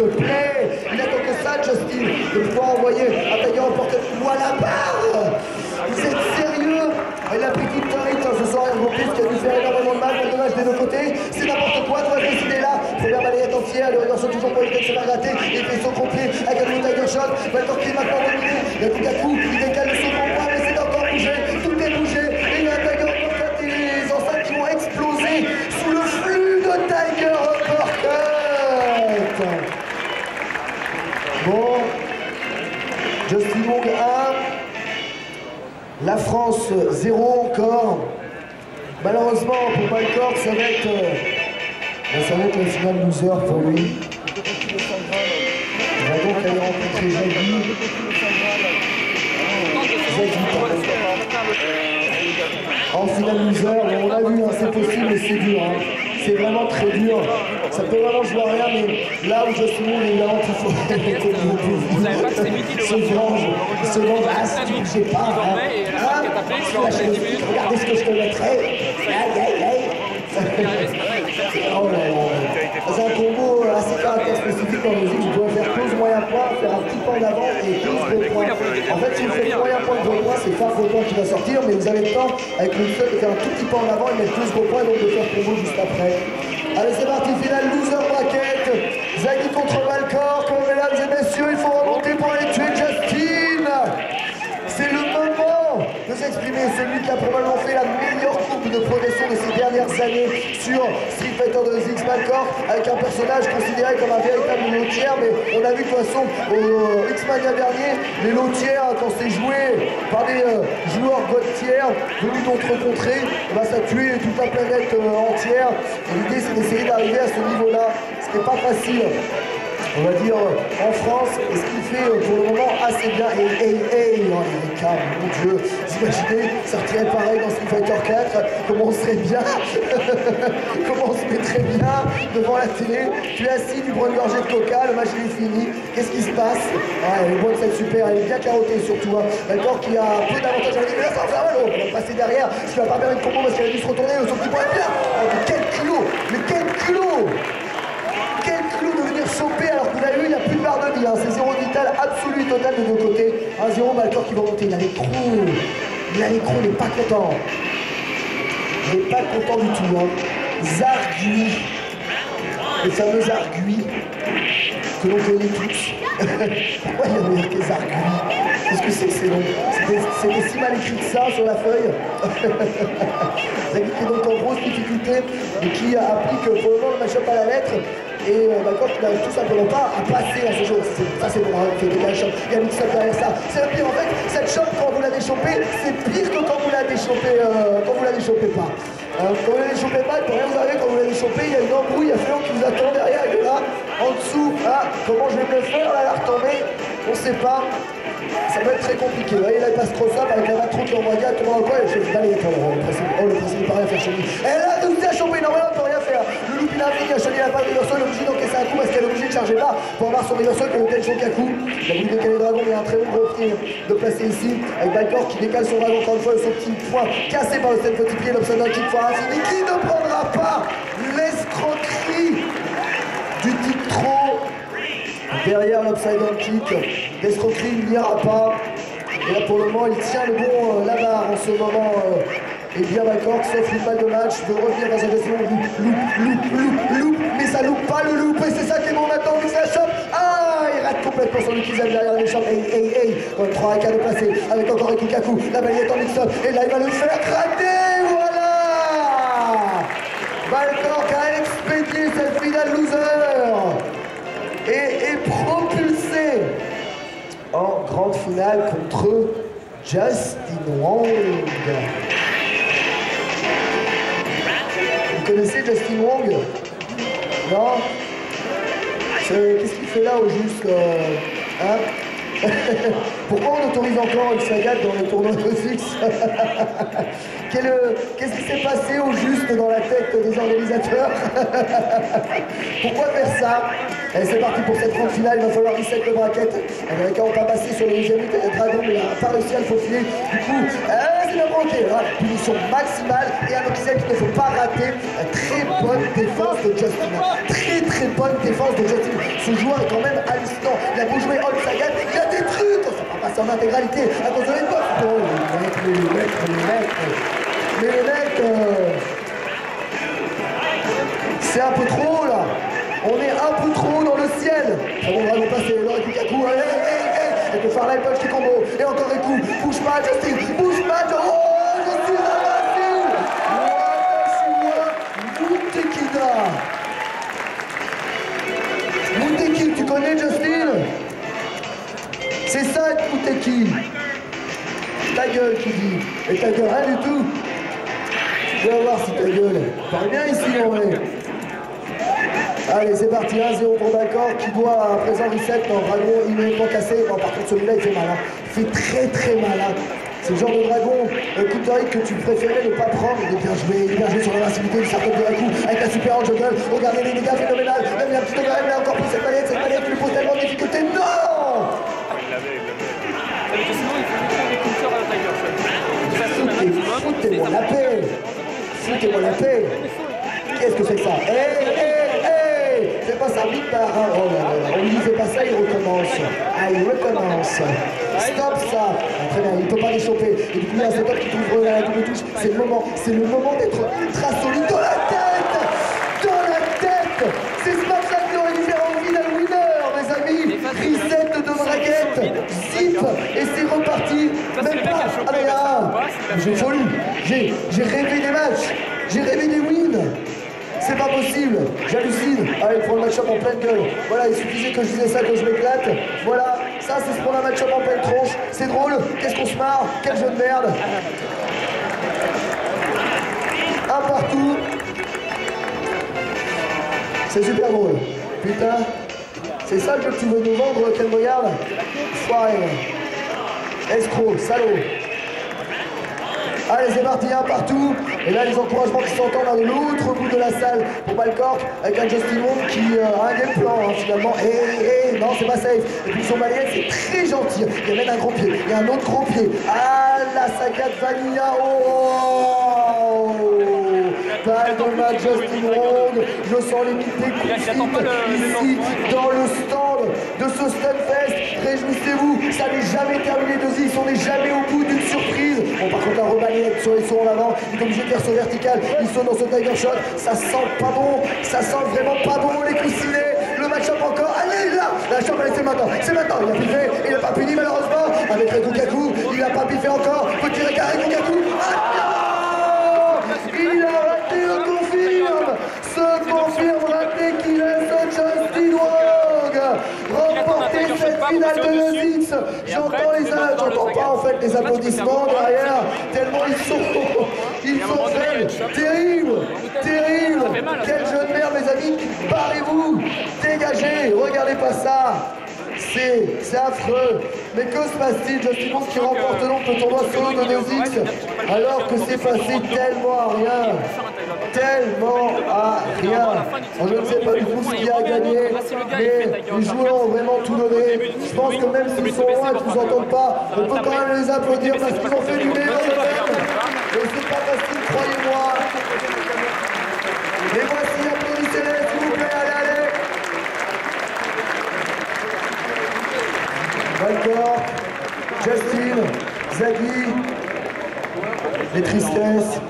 te plaît. Il attend que ça, Justin, de pouvoir envoyer un Tiger emporter ou à la barre. Vous êtes sérieux? Elle a pris toute Torrite ce soir, il plus qui a dû faire énormément de mal, pas dommage des deux côtés. C'est n'importe quoi, toi décider là. Première balayette entière, le Riorson toujours pour éviter de se faire gratter. Il fait son complet avec un Tiger Shot. Valtor qui est maintenant dominé. Il y a Lukaku, il décale le second point, mais c'est encore bougé. Tout est bougé. Et il y a un Tiger Uppercut et les enceintes qui vont exploser sous le flux de Tiger Uppercut. Bon. Justin Wong 1. La France 0 encore. Malheureusement pour Malcorp, ça va être la finale loser pour lui. Il va donc aller rencontrer Zaghi. En finale loser, on l'a vu, hein, c'est possible mais c'est dur. Hein. C'est vraiment très dur. Ça peut vraiment jouer à rien, mais là où Justin Wong est là, il faut se venge, ah, si tu ne sais pas, regardez ce que je te mettrai. Oh là là. C'est un combo assez caractère spécifique en musique. Je dois faire close moyen point, faire un petit pas en avant et close gros point. En fait, si vous faites moyen point gros point, c'est Far gros point qui va sortir, mais vous avez le temps avec le seul de faire un tout petit pas en avant et mettre close gros point, donc de faire combo juste après. Allez, c'est parti, finale loser bracket. Zaghi contre Malcorp. Mesdames et messieurs, il faut remonter pour aller tuer Justin. C'est le moment de s'exprimer. Celui qui a probablement fait la meilleure courbe de progression de ces dernières années sur Street Fighter 2X Malcorp, avec un personnage considéré comme un véritable lotière. Mais on a vu de toute façon au X-Mania dernier, les lotières, quand c'est joué par des joueurs god tier venus d'autres contrées, bah, ça tuait toute la planète entière. Et l'idée, c'est d'essayer d'arriver à ce niveau-là, ce qui n'est pas facile. On va dire en France, et ce qu'il fait pour le moment assez bien. Oh les cas, mon Dieu, vous imaginez, ça retirait pareil dans Street Fighter 4, comment on serait bien, comment on se mettrait bien devant la télé. Tu es assis, tu prends une gorgée de coca, le match il est fini, qu'est-ce qui se passe? Ouais, le boîte c'est super, elle est bien carottée surtout. Hein. D'accord, qui a un peu d'avantage à la mais là ça va faire mal, on va passer derrière, ce qui va pas permettre de combo parce qu'elle a dû se retourner, son petit point est bien. Oh, mais quel culot, mais quel culot! Quel culot de venir choper alors que vous avez vu, il n'y a plus de barre de vie, hein. C'est zéro vital absolu et total de deux côtés. 1-0, Malcorp qui va monter, il a l'écrou, il n'est pas content. Il n'est pas content du tout. Hein. Zargui, le fameux Zargui, que l'on connaît tous. Pourquoi il y a marqué Zargui? Qu'est-ce que c'est que ces noms? C'était si mal écrit que ça sur la feuille. Zaghi qui est donc en grosse difficulté et qui applique pour le moment le match-up à la lettre. Et Malcorp qui n'arrive tout simplement pas à passer à ce jeu. Ça c'est pour un fait de la chope. Il y a un mix-up derrière ça. C'est le pire en fait, cette chope quand vous l'avez chopée, c'est pire que quand vous l'avez chopée pas. Quand vous l'avez chopé pas, il peut rien vous arriver quand vous l'avez chopé, il y a une embrouille, il y a Fléon qui vous attend derrière, il est là, en dessous. Ah, comment je vais me le faire là, la retomber? On sait pas. Ça peut être très compliqué. Vous voyez, là, il passe trop simple avec la matroute qui envoie directement dans le coin et je fais allez, le principe il peut rien faire chez lui. Et là, de vous à choper, normalement, on peut rien faire. Le loup, il a appris qu'à Choni la part de Riorson, il est obligé d'encaisser un coup parce qu'elle est obligée de charger là pour avoir son Riorson qui est le tel Shokaku. Il a voulu décaler le dragon, mais il y a un très bon gros pied de placer ici. Avec Malcorp qui décale son dragon encore une fois, son petit point cassé par le seul petit pied, l'option d'un kick fois infini qui ne prendra pas l'escroquerie du tic trop. Derrière l'upside down kick, l'escroquerie il n'y ira pas. Et là pour le moment il tient le bon la barre en ce moment. Et bien Malcorp sauf une balle de match, de revenir dans sa gestion, loup, mais ça loupe pas le loup, et c'est ça qui est bon maintenant, il se la chope. Ah, il rate complètement son utilisable derrière les chops, comme 3 AK de placé, avec encore un Lukaku, la balle est en mix-up, et là il va le faire craquer, voilà. Malcorp a expédié cette finale loser. Et est propulsé en grande finale contre Justin Wong. Vous connaissez Justin Wong? Non? Qu'est-ce qu'il fait là au juste? Hein? Pourquoi on autorise encore une sagade dans le tournoi de Fix? Qu'est-ce qui s'est passé au juste dans la tête des organisateurs? Pourquoi faire ça? Allez, c'est parti pour cette grande finale, il va falloir reset le bracket. Les Américains n'ont pas passé sur le deuxième dragon, mais il n'a pas réussi à le faufiler. Du coup, c'est la Ok, voilà, punition maximale et un officiel qui ne faut pas rater. Très bonne défense de Justin. Très bonne défense de Justin. Ce joueur est quand même hallucinant. Il a beau jouer All Sagan, il a des trucs. Ça va passer en intégralité à cause de l'époque. Oh, mais les mecs, c'est un peu trop là. On est un peu trop dans le ciel. Très bon dragon passé, Laurent Kukaku. Et que Farrell punch qui combo. Et encore un coup. Bouge pas, Justin. Bouge pas. Oh, Justin Muteki. Muteki, tu connais Justin? C'est ça être Muteki. Ta gueule qui dit. Et ta gueule, rien du tout. Je vais voir si ta gueule. Parle bien ici en vrai. Allez, c'est parti, 1-0 pour Balcor qui doit à présent reset. Non, dragon immédiatement cassé. Bon, par contre, celui-là, il fait mal. Hein. Il fait très mal. Hein. C'est le genre de dragon Counter-Hit que tu préférais ne pas prendre. Il est bien joué sur l'invincibilité du cercle de Raku avec la super en juggle. Regardez les dégâts phénoménales. Même il y a un petit overhead, mais encore plus cette manette qui lui pose tellement de difficultés. Non! Foutez-moi la paix. Foutez-moi la paix. Qu'est-ce que c'est que ça? C'est pas ça, vite par un. Oh là là, on lui fait pas ça, il recommence. Ah, il recommence. Stop ça. Ah, très bien, il peut pas les choper. Et du coup, il y a un setup qui ouvre la double touche. C'est le moment d'être ultra solide dans la tête. Dans la tête. C'est ce match-là qui aurait dû faire envie d'un winner, mes amis. Reset de braquette, zip, et c'est reparti. Même pas. Ah mais là, j'ai folie. J'ai rêvé des matchs. J'ai rêvé des wins. C'est pas possible, j'hallucine. Allez, pour le match-up en pleine gueule. Voilà, il suffisait que je disais ça, que je m'éclate. Voilà, ça c'est ce pour un match-up en pleine tronche. C'est drôle, qu'est-ce qu'on se marre, quel jeu de merde. Un partout. C'est super drôle. Putain, c'est ça le jeu que tu veux nous vendre, Ken Boyard? Foiré. Escroc, salaud. Allez, c'est parti, un partout. Et là, les encouragements qui s'entendent à l'autre bout de la salle pour Balcor avec un Justin Wong qui a un game plan hein, finalement. Non, c'est pas safe. Et puis son balayette, c'est très gentil. Il y a même un gros pied. Il y a un autre gros pied. Ah, la saccade Vanilla. Oh! Balle de match Justin Wong. Je sens les coups ici dans le stand de ce Stunfest. Réjouissez-vous, ça n'est jamais terminé de Zix. On n'est jamais au bout d'une surprise. Bon, par contre, un rebalayette sur les sauts en avant. Il est obligé de faire ce vertical. Il saute dans ce Tiger Shot. Ça sent pas bon. Ça sent vraiment pas bon. Les coussinets. Le match-up encore. Allez, là. La chambre, c'est maintenant. C'est maintenant. Il a piffé. Il n'a pas puni, malheureusement. Avec Rekukaku. Il n'a pas piffé encore. Petit regard Rekukaku. Ah non! Il a raté le confirme. Se confirme raté qui laisse Justin Wong remporter cette finale de Zix. J'entends pas en fait les applaudissements derrière, tellement ils sont faibles. Terrible. Quel jeu de merde, mes amis. Barrez-vous, dégagez, regardez pas ça. C'est affreux. Mais que se passe-t-il? Justin Wong qui remporte donc le tournoi solo de 2X alors que c'est passé tellement à rien. Je ne sais pas du tout ce qui a gagné, mais les joueurs ont vraiment tout donné. Je pense que même s'ils sont loin et qu'ils ne nous entendent pas, on peut quand même les applaudir parce qu'ils ont fait du meilleur d'eux-mêmes. Et c'est pas facile, croyez-moi. Et voici, applaudissez-les, s'il vous plaît, allez. Balcor, Justin, Zaggy, les tristesses.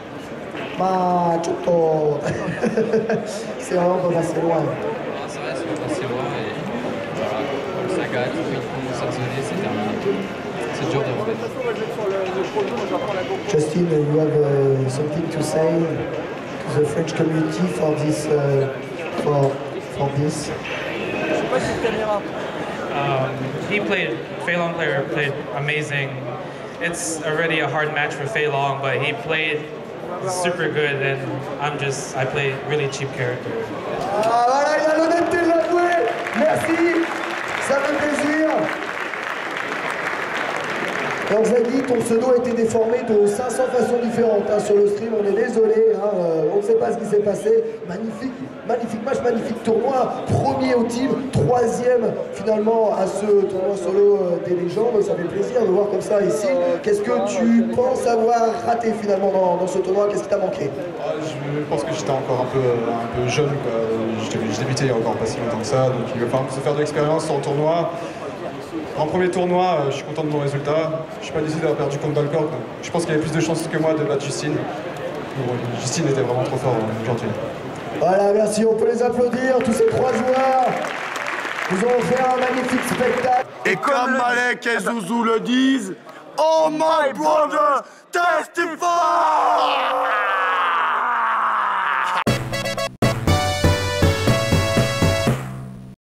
C'est vraiment pas passé loin. Ça reste pas passé loin et voilà, le saga, tout il commence à sonner, c'est terminé. C'est dur de remettre. Justin, you have something to say to the French community for this for this? Fei Long player played amazing. It's already a hard match for Fei Long, but he played super good, and I play really cheap character. Ah voilà, il a l'honnêteté de l'avouer. Merci, ça fait plaisir. Alors Zaghi, ton pseudo a été déformé de 500 façons différentes hein, sur le stream, on est désolé, hein, on ne sait pas ce qui s'est passé. Magnifique, magnifique match, magnifique tournoi, premier au team, troisième finalement à ce tournoi solo des légendes, ça fait plaisir de voir comme ça ici. Qu'est-ce que tu penses avoir raté finalement dans ce tournoi, qu'est-ce qui t'a manqué? Je pense que j'étais encore un peu jeune, je débutais il y a encore pas si longtemps que ça, donc il va falloir se faire de l'expérience sur le tournoi. En premier tournoi, je suis content de mon résultat. Je suis pas déçu d'avoir perdu contre Balcorp. Je pense qu'il y avait plus de chances que moi de battre Justine. Justine était vraiment trop fort aujourd'hui. Voilà, merci, on peut les applaudir, tous ces trois joueurs. Nous ont fait un magnifique spectacle. Et comme Malek et Zouzou le disent, oh my brother, testify!